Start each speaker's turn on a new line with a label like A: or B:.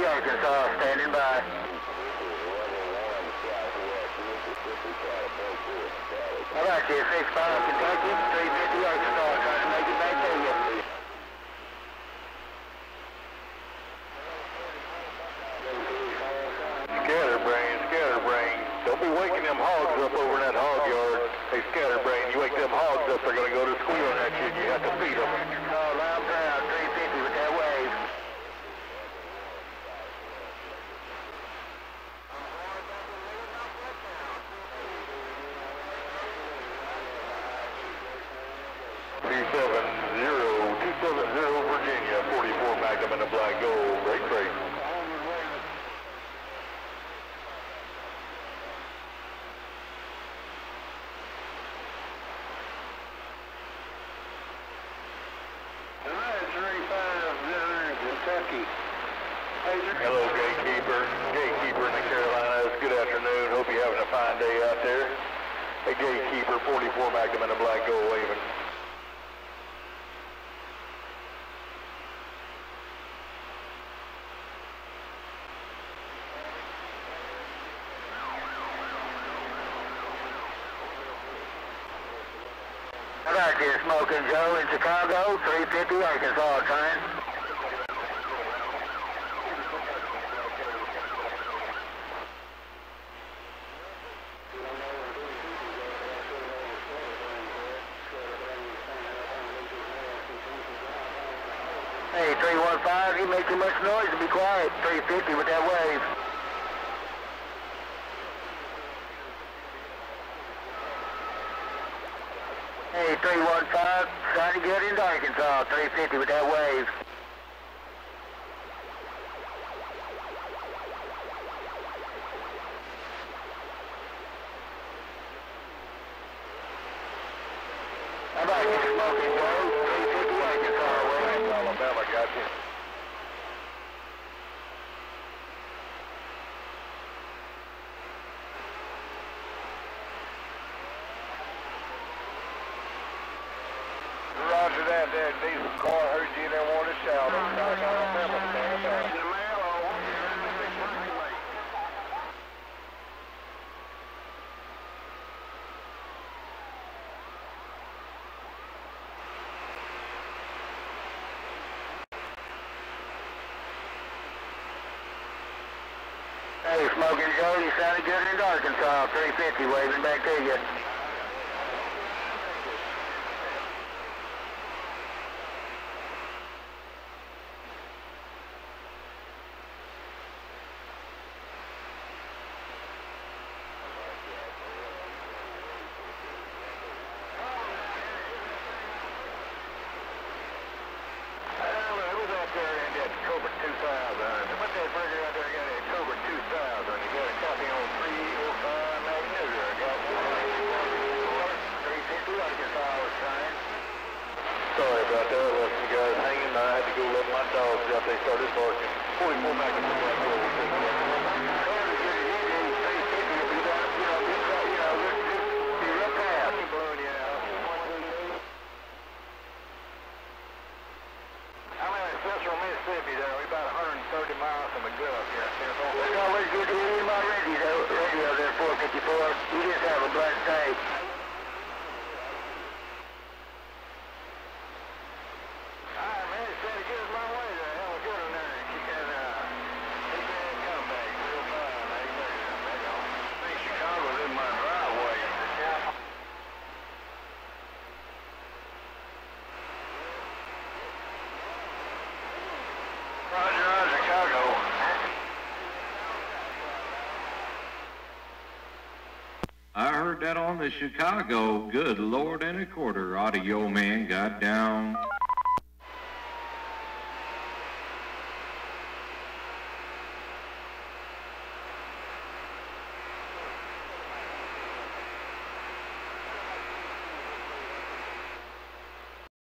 A: Arkansas, standing by. All right, here, 65 Kentucky, 350 Arkansas, trying to make it back to you.
B: Scatterbrain. Don't be waking them hogs up over in that hog yard. Hey, Scatterbrain, you wake them hogs up, they're going to go to squealing at you, and you have to feed them.
A: Loud crowd, 350 with that wave.
B: Virginia, 44 Magnum in the black gold. Great.
A: Kentucky.
B: Hello, Gatekeeper in the Carolinas. Good afternoon. Hope you're having a fine day out there. Hey, Gatekeeper, 44 Magnum in the black gold waving.
A: All right, here, Smoking Joe in Chicago, 350 Arkansas, train. Hey, 315, you make too much noise to be quiet. 350 with that wave. Hey, 315, trying to get into Arkansas. 350 with that wave. How about you, Smoking Joe? 350 Arkansas wave.
B: Alabama got you. Roger that, diesel car heard you there, wanted to shout. Alabama, stand by.
A: Hey, Smoking Joe, you sounded good in Arkansas. 350 waving back to you.
B: Cobra 2000. What that burger out there got a Cobra 2000. You got a copy on 305 Magnolia. I got
A: 350 Arkansas was trying.
B: Sorry about that. I left some guys hanging. I had to go let my dogs out. They started barking. 44 Magnolia. Mississippi there, we're about 130 miles from the Gulf here.
A: It's always good to hear you on radio there, 454. You just have a blessed day.
B: Alright, man, it's trying to get us my way there. Hell, we're good in there. She can come back real fine. I think Chicago's in my driveway. Roger, Chicago.
C: I heard that on the Chicago. Good Lord and a quarter. Audioman got down.